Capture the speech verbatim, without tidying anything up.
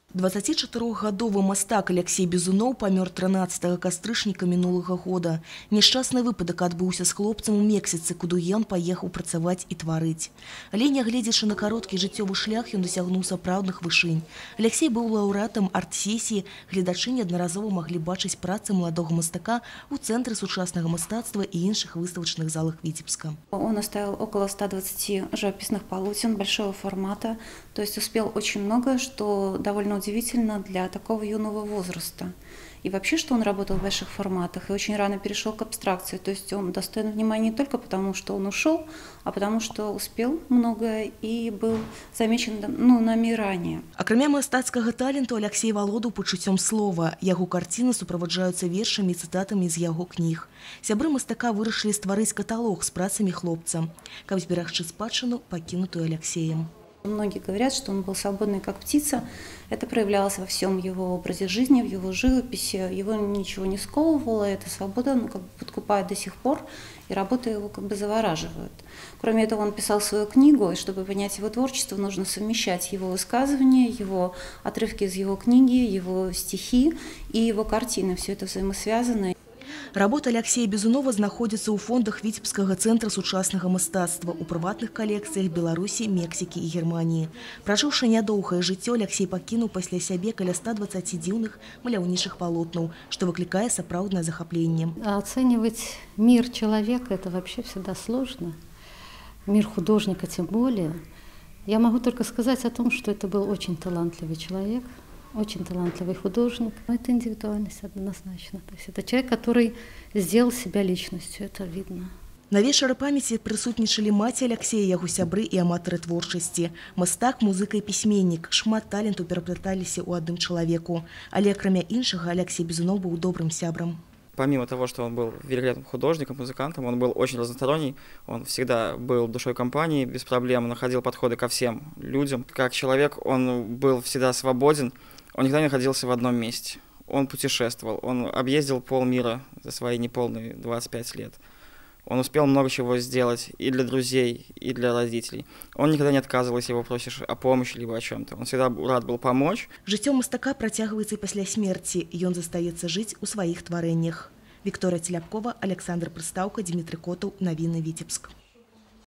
дваццацічатырохгадовы мастак Алексей Безуноў памёр трынаццатага кастрычніка мінулага года. Няшчасны выпадак адбыўся з хлопцам у Мексіцы, куды ён паехаў працаваць і тварыць. Але, нягледзячы на кароткі жыццёвы шлях, ён дасягнуў сапраўдных вышынь. Алексей быў лаўрэатам арт-сесіі, гледачы неаднаразова маглі бачыць працы маладога мастака ў Цэнтры сучаснага мастацтва і іншых выставачных залах Витебска. Он оставил около ста двадцати живописных полотен большого формата, то есть успел очень много, что довольно удивительно для такого юного возраста. И вообще, что он работал в больших форматах и очень рано перешел к абстракции. То есть он достоин внимания не только потому, что он ушел, а потому, что успел многое и был замечен, ну, нами ранее. Акрамя мастацкага таленту, Алексей валодаў пачуццём слова. Яго карціны суправаджаюцца вершамі і цытатамі з яго кніг. Сябры мастака вырашылі стварыць каталог з працамі хлопца, каб зберагчы спадчыну, пакінутую Алексеем. Многие говорят, что он был свободный как птица. Это проявлялось во всем его образе жизни, в его живописи. Его ничего не сковывало, эта свобода ну, как бы подкупает до сих пор, и работы его как бы завораживают. Кроме этого, он писал свою книгу, и чтобы понять его творчество, нужно совмещать его высказывания, его отрывки из его книги, его стихи и его картины. Все это взаимосвязано. Работа Алексея Безунова знаходзіцца ў фондах Витебскага цэнтра сучаснага мастацтва, у прыватных калекцыях Беларусі, Мексікі і Германії. Пражыўшы нядоўгае жыццё, Алексей пакінуў пасля сябе каля ста дваццаці дзіўных маляўнічых палотнаў, што выклікае сапраўднае захапленне. Оценивать мир человека – это вообще всегда сложно. Мир художника тем более. Я могу только сказать о том, что это был очень талантливый человек. Очень талантливый художник. Но это индивидуальность однозначно. То есть это человек, который сделал себя личностью, это видно. На вечары памяці прысутнічалі маці Алексея, яго сябры і аматары творчасці. Мастак, музыка і пісьменнік. Шмат таленту перапляталіся ў адным чалавеку. Але акрамя іншага, Алексей Безуноў быў добрым сябрам. Помимо того, что он был великолепным художником, музыкантом, он был очень разносторонний, он всегда был душой компании, без проблем находил подходы ко всем людям. Как человек он был всегда свободен, он никогда не находился в одном месте. Он путешествовал, он объездил полмира за свои неполные двадцать пять лет. Он успел много чего сделать и для друзей, и для родителей. Он никогда не отказывался, если его просишь о помощи либо о чем-то. Он всегда рад был помочь. Жыццё мастака працягваецца і пасля смерці. Ён застаецца жыць у сваіх тварэннях. Вікторія Целябкова, Александр Прыстаўка, Дмітрый Котаў. Навіны Витебск.